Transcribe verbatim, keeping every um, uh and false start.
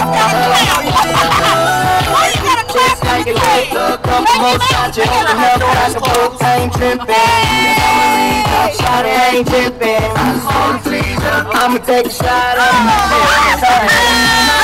Just like a lick, a couple more shots, you open up like a boat, I ain't trippin'. Shot it, I ain't trippin'. I'ma take a shot of